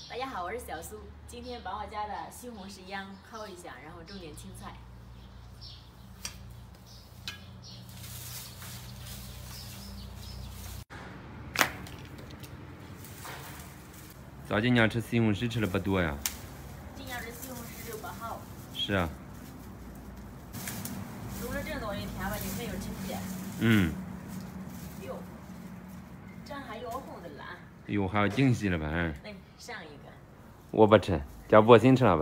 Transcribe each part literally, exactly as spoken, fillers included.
大家好，我是小苏，今天把我家的西红柿秧焯一下，然后种点青菜。 咋今年吃西红柿吃的不多呀？ 今年这西红柿就不好。 是啊。 种了这么多一天吧，就没有成绩。 嗯。 哟，这还要红的烂。 哟，还有惊喜了吧？嗯。 来上一个。 我不吃，叫博鑫吃了吧。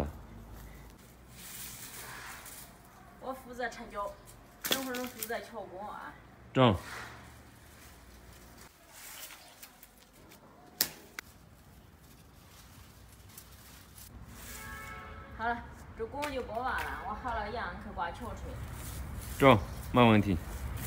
我负责缠脚，等会儿负责敲工啊。 中。 好了，这工就播完了，我好了秧去刮球去。 中，没问题。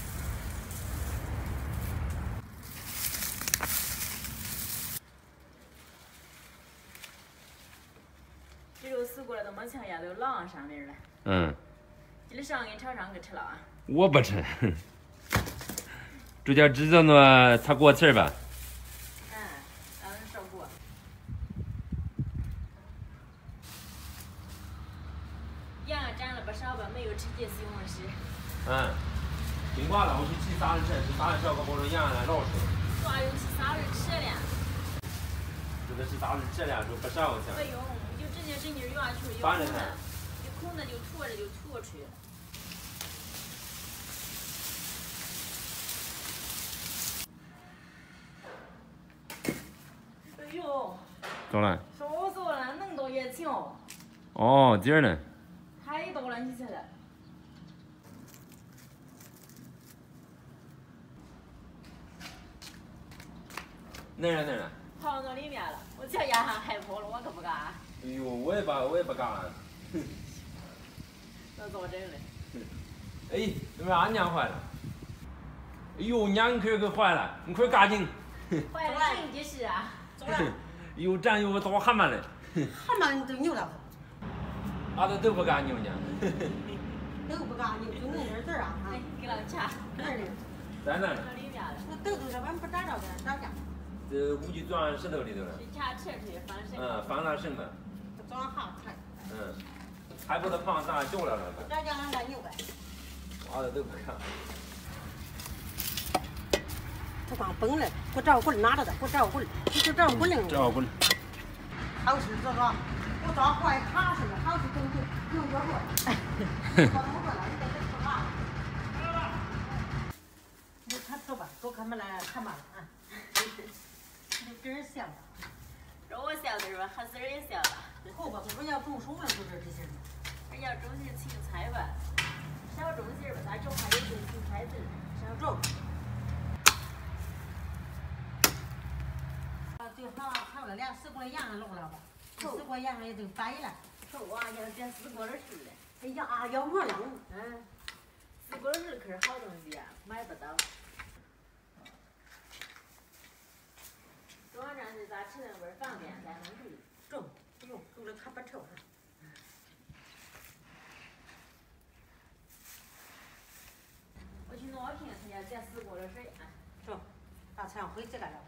这肉死过了都没抢呀，都晾上面了。 嗯。 今儿上给你炒上去吃了啊？ 我不吃。这叫知道呢，他过刺儿吧？ 嗯，让人烧过。秧占了不少吧，没有吃这西红柿。 嗯。听话了，我去去啥人吃？去啥人烧个包成秧来老吃。 啥又去啥人吃了？ 这个是啥人吃了，就不烧去。 不用，就直接整进园去，有空的，有空的就吐着就吐去。哎呦！ 咋了？ 少做了，恁多也行。 哦，今儿呢？ 太多了，你吃的。 哪儿哪儿？ 跑到里面了，我脚丫上害怕了，我可不敢。 哎呦，我也不，我也不敢。 那咋整嘞？ 哎，怎么俺娘坏了？哎呦，娘你可可坏了，你快赶紧。 坏了，真的是啊。 走了。 又粘又倒蛤蟆嘞。 蛤蟆都扭了。 俺都都不敢扭呢。 都不敢扭，就弄点字啊。 来，给老掐。 哪儿呢？ 在哪儿？ 里面了。 那豆豆这俺不找着的，找家。 这估计钻石头里头了。 去掐吃去，放绳。 嗯，放那绳子。 装哈吃。 嗯。还不得放咱掉了了。 找家俺来扭呗。 俺都都不敢。 这刚崩了，给我找棍拿着的，给我找棍，你就找棍了。 找棍。 好事这个，我找坏卡似的，好事都是有约过。我怎么过来？你在这吃啥？你看走吧，走他们来看嘛啊。你给人笑了。 让我笑的是吧？孩子也笑了。 后边不是要种熟了，就是这些。 人要种些青菜吧，少种些吧，咱种还有种青菜籽， 少种。就好好了，俩死过的羊弄了吧，死过羊也就掰了。 臭啊，像像死过的似的。 哎呀，要我扔， 嗯，死过的是可是好东西啊，买不到。种上去咋吃那味儿方便，咱能地种，不用，种了它不臭。 我去拿瓶，他要捡死过的水啊。 种，大菜回去来了。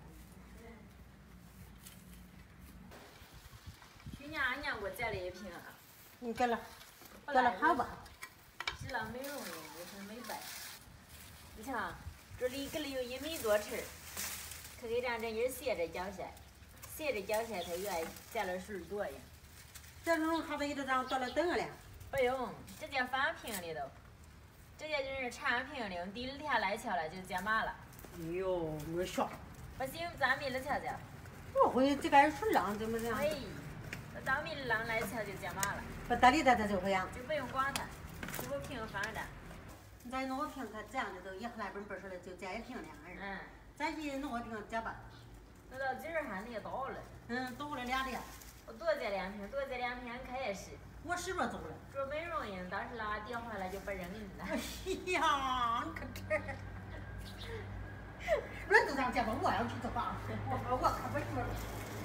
去年俺娘给我捡了一瓶啊。 你给了，给了好吧？ 是了美容用，也是美白。你瞧，这里搁里有一米多尺，可给咱这人斜着脚下，斜着脚下它愿意捡了水多呀。 这种还不一直这样到了等了？ 不用，直接放瓶里头，直接就是缠瓶里，用第二天来敲了就结麻了。 哎呦，我笑。 不行，咱米了瞧瞧。 我会这个水浪怎么这样？ 哎，那当米浪来敲就结麻了。 不搭理它，它就会样。 就不用管它，就把瓶放着。 咱弄个瓶，它这样的都一来本本似的，就这一瓶两人。 嗯。 咱一弄个瓶结吧。 那到今儿还那倒了。 嗯，倒了俩的。 我多结两瓶，多结两瓶开始。 我使着走了。 做美容用，当时拉电话了就不扔你了。 哎呀，你可这。人都这样结吧，我要去做吧，我我可不去了。